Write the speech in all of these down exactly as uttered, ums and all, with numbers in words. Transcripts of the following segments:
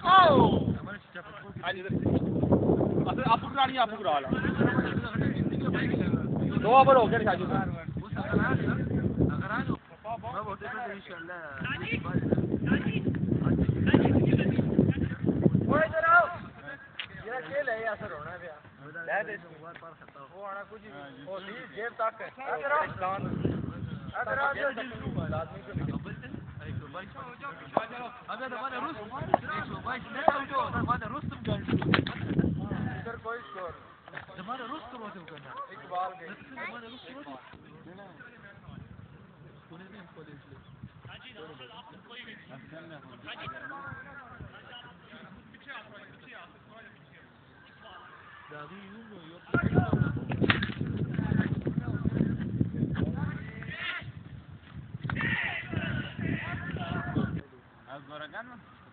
आपको करानी आपको करा ला दो ओवर हो गए शायद मैं बोलते थे इंशाल्लाह ओए इधर आओ ये खेल है असर होना है ले दे वो आना कुछ वो दी जेब तक इधर आओ इधर आओ लाजमी को هذا ماذا رستم ماذا رستم قال इधर कोई स्कोर हमारा रस्तम होते करना इकबाल के हमारा रस्तम होते कॉलेज में कॉलेज में हां जी आप कोई भी हां जी पीछे आ पीछे आ दादी यूं यो आज बड़ा गाना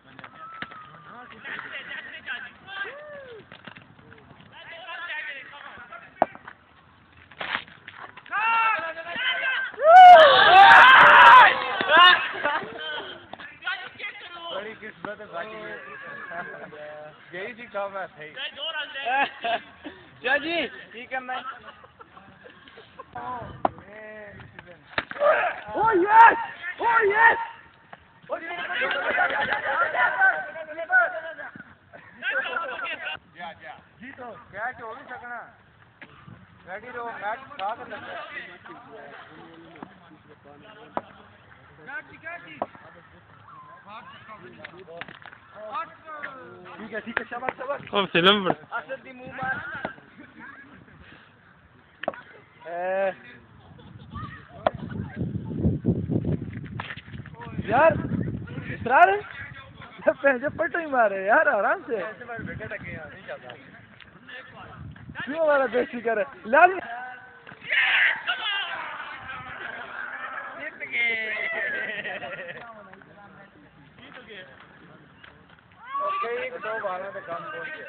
बड़ी किस्मत है बाकी यही सी काम है सही क्या जी ठीक है मैं ओ यस ओ यस जी तो कैच हो नहीं सकना रेडी रहो मैच स्टार्ट कर लगता ठीक है ठीक है शाबाश शाबाश अब फिल्म पर असद दी मुंह मार यार इसरार पैसे पटो ही मारे यार आराम से क्यों हमारा बेइज्जती कर लाल एक दो बारह पे काम बोल के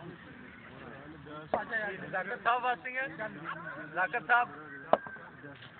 लाकत साहब लाकत साहब